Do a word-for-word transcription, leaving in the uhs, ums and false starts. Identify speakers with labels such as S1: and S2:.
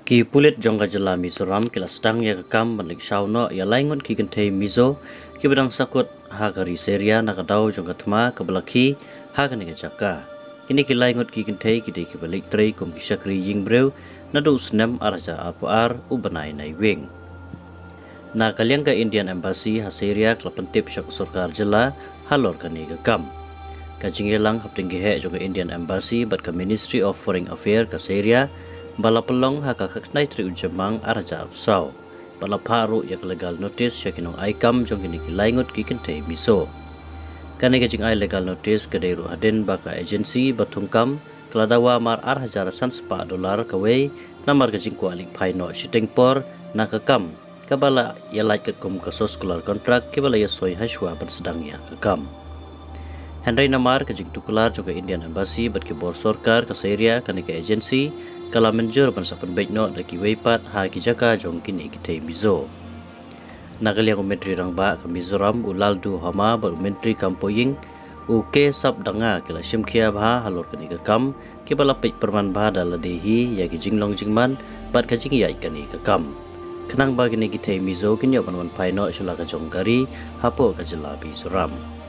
S1: Ki pulit jongga jela Mizoram kila sedang ya kekam menlik sauno ya laingon ki kentei Mizo ki bedang sakut hagari seria nakadau jongga tema kebelaki hagani jaka. Kini ki laingot ki kentei ki dei ki balik trei kum ki syakri ying breu nadu usnem araja apuar ubanai nai wing. Na kaliang ka Indian Embassy haseria kelapentip syak surkar jela halor kani kekam. Kajingelang kaptinggi he jongga Indian Embassy bat ka Ministry of Foreign Affairs ka seria bala pelong haka kaknai tri ujamang araja absau bala paru yak legal notice syakinong aikam jong kini ki laingot ki kentei miso kane gajing ai legal notice kadairu haden baka agency batungkam keladawa mar ar hajar san sepa dolar kawei namar gajing kualik paino shitengpor nakakam kabala ya like kum kasos kular kontrak kibala ya soi haswa bersedang ya kekam Henry namar gajing tukular juga Indian Embassy bat ki bor sorkar ka seria kane ka agency kala menjur bansa penbaik no daki weipat ha ki jaka jong kini kitei mizo nagaliang menteri rangba ke Mizoram ulaldu hama bar menteri kampoying u ke sab danga kila simkhia bha halor kani ka kam ki bala pek perman bha dal dehi ya ki jinglong jingman bat ka jing yai kani ka kam kenang ba kini kitei mizo kinyo panwan paino sula ka jong gari hapo ka jela Mizoram.